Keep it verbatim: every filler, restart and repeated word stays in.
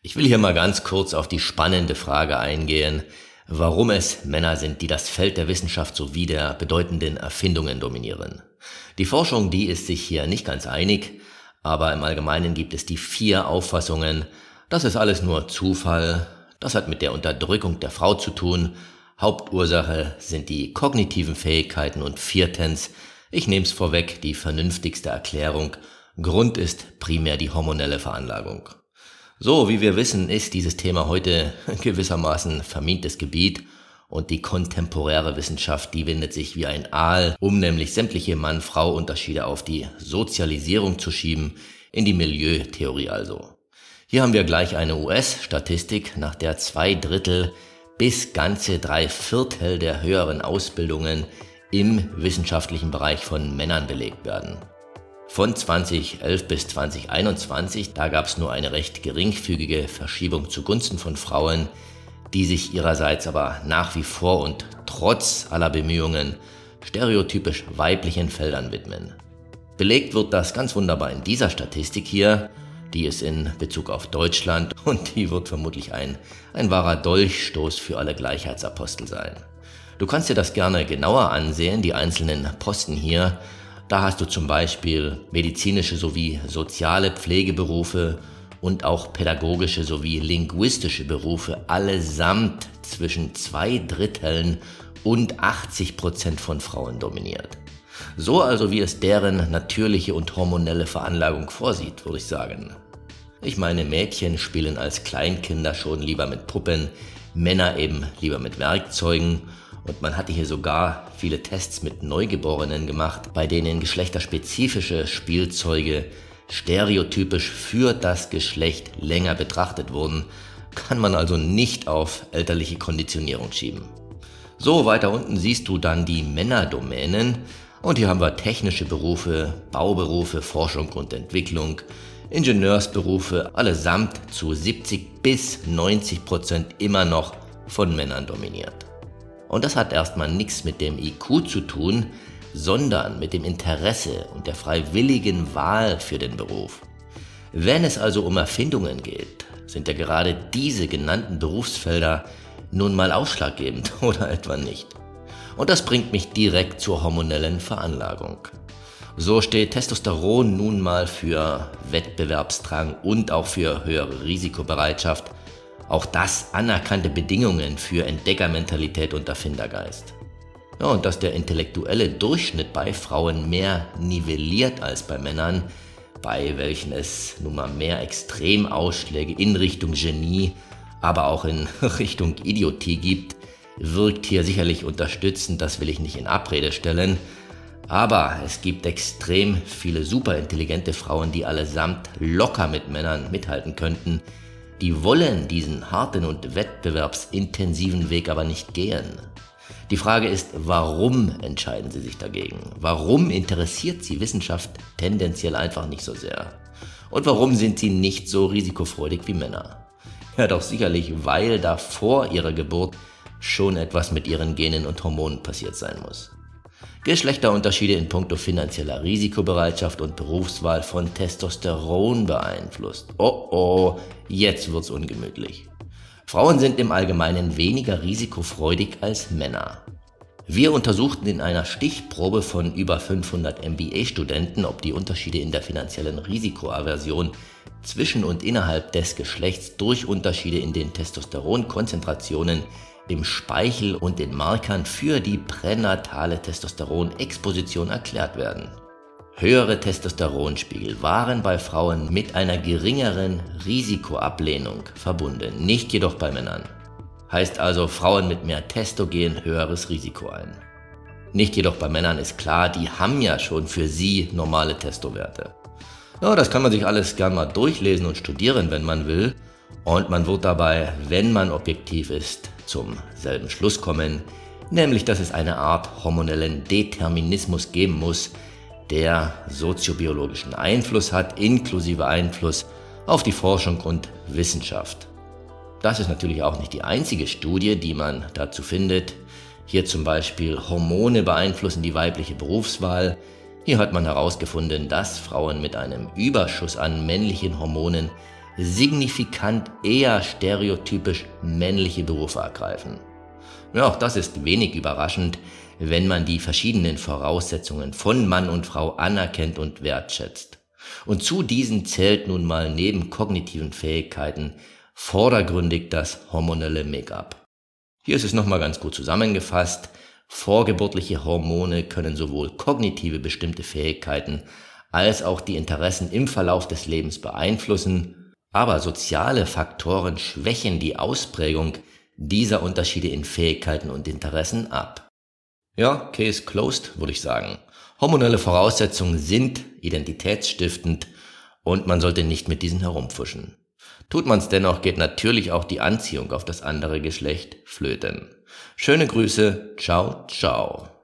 Ich will hier mal ganz kurz auf die spannende Frage eingehen, warum es Männer sind, die das Feld der Wissenschaft sowie der bedeutenden Erfindungen dominieren. Die Forschung, die ist sich hier nicht ganz einig, aber im Allgemeinen gibt es die vier Auffassungen, das ist alles nur Zufall, das hat mit der Unterdrückung der Frau zu tun, Hauptursache sind die kognitiven Fähigkeiten und viertens, ich nehme es vorweg, die vernünftigste Erklärung, Grund ist primär die hormonelle Veranlagung. So, wie wir wissen, ist dieses Thema heute gewissermaßen vermintes Gebiet und die kontemporäre Wissenschaft, die windet sich wie ein Aal, um nämlich sämtliche Mann-Frau-Unterschiede auf die Sozialisierung zu schieben, in die Milieutheorie also. Hier haben wir gleich eine U S-Statistik, nach der zwei Drittel bis ganze drei Viertel der höheren Ausbildungen im wissenschaftlichen Bereich von Männern belegt werden. Von zweitausendelf bis zweitausendeinundzwanzig, da gab es nur eine recht geringfügige Verschiebung zugunsten von Frauen, die sich ihrerseits aber nach wie vor und trotz aller Bemühungen stereotypisch weiblichen Feldern widmen. Belegt wird das ganz wunderbar in dieser Statistik hier, die ist in Bezug auf Deutschland und die wird vermutlich ein, ein wahrer Dolchstoß für alle Gleichheitsapostel sein. Du kannst dir das gerne genauer ansehen, die einzelnen Posten hier. Da hast du zum Beispiel medizinische sowie soziale Pflegeberufe und auch pädagogische sowie linguistische Berufe allesamt zwischen zwei Dritteln und achtzig Prozent von Frauen dominiert. So also wie es deren natürliche und hormonelle Veranlagung vorsieht, würde ich sagen. Ich meine, Mädchen spielen als Kleinkinder schon lieber mit Puppen, Männer eben lieber mit Werkzeugen. Und man hatte hier sogar viele Tests mit Neugeborenen gemacht, bei denen geschlechterspezifische Spielzeuge stereotypisch für das Geschlecht länger betrachtet wurden, kann man also nicht auf elterliche Konditionierung schieben. So, weiter unten siehst du dann die Männerdomänen und hier haben wir technische Berufe, Bauberufe, Forschung und Entwicklung, Ingenieursberufe, allesamt zu siebzig bis neunzig Prozent immer noch von Männern dominiert. Und das hat erstmal nichts mit dem I Q zu tun, sondern mit dem Interesse und der freiwilligen Wahl für den Beruf. Wenn es also um Erfindungen geht, sind ja gerade diese genannten Berufsfelder nun mal ausschlaggebend oder etwa nicht. Und das bringt mich direkt zur hormonellen Veranlagung. So steht Testosteron nun mal für Wettbewerbsdrang und auch für höhere Risikobereitschaft. Auch das anerkannte Bedingungen für Entdeckermentalität und Erfindergeist. Ja, und dass der intellektuelle Durchschnitt bei Frauen mehr nivelliert als bei Männern, bei welchen es nun mal mehr Extremausschläge in Richtung Genie, aber auch in Richtung Idiotie gibt, wirkt hier sicherlich unterstützend, das will ich nicht in Abrede stellen. Aber es gibt extrem viele superintelligente Frauen, die allesamt locker mit Männern mithalten könnten. Die wollen diesen harten und wettbewerbsintensiven Weg aber nicht gehen. Die Frage ist, warum entscheiden sie sich dagegen? Warum interessiert sie Wissenschaft tendenziell einfach nicht so sehr? Und warum sind sie nicht so risikofreudig wie Männer? Ja, doch sicherlich, weil da vor ihrer Geburt schon etwas mit ihren Genen und Hormonen passiert sein muss. Geschlechterunterschiede in puncto finanzieller Risikobereitschaft und Berufswahl von Testosteron beeinflusst. Oh oh, jetzt wird's ungemütlich. Frauen sind im Allgemeinen weniger risikofreudig als Männer. Wir untersuchten in einer Stichprobe von über fünfhundert M B A-Studenten, ob die Unterschiede in der finanziellen Risikoaversion zwischen und innerhalb des Geschlechts durch Unterschiede in den Testosteronkonzentrationen im Speichel und den Markern für die pränatale Testosteronexposition erklärt werden. Höhere Testosteronspiegel waren bei Frauen mit einer geringeren Risikoablehnung verbunden, nicht jedoch bei Männern. Heißt also, Frauen mit mehr Testo gehen höheres Risiko ein. Nicht jedoch bei Männern ist klar, die haben ja schon für sie normale Testowerte. Ja, das kann man sich alles gern mal durchlesen und studieren, wenn man will. Und man wird dabei, wenn man objektiv ist, zum selben Schluss kommen, nämlich dass es eine Art hormonellen Determinismus geben muss, der soziobiologischen Einfluss hat, inklusive Einfluss auf die Forschung und Wissenschaft. Das ist natürlich auch nicht die einzige Studie, die man dazu findet. Hier zum Beispiel Hormone beeinflussen die weibliche Berufswahl. Hier hat man herausgefunden, dass Frauen mit einem Überschuss an männlichen Hormonen signifikant eher stereotypisch männliche Berufe ergreifen. Ja, auch das ist wenig überraschend, wenn man die verschiedenen Voraussetzungen von Mann und Frau anerkennt und wertschätzt. Und zu diesen zählt nun mal neben kognitiven Fähigkeiten vordergründig das hormonelle Make-up. Hier ist es nochmal ganz gut zusammengefasst. Vorgeburtliche Hormone können sowohl kognitive bestimmte Fähigkeiten als auch die Interessen im Verlauf des Lebens beeinflussen, aber soziale Faktoren schwächen die Ausprägung dieser Unterschiede in Fähigkeiten und Interessen ab. Ja, Case closed, würde ich sagen. Hormonelle Voraussetzungen sind identitätsstiftend und man sollte nicht mit diesen herumfuschen. Tut man es dennoch, geht natürlich auch die Anziehung auf das andere Geschlecht flöten. Schöne Grüße, ciao, ciao.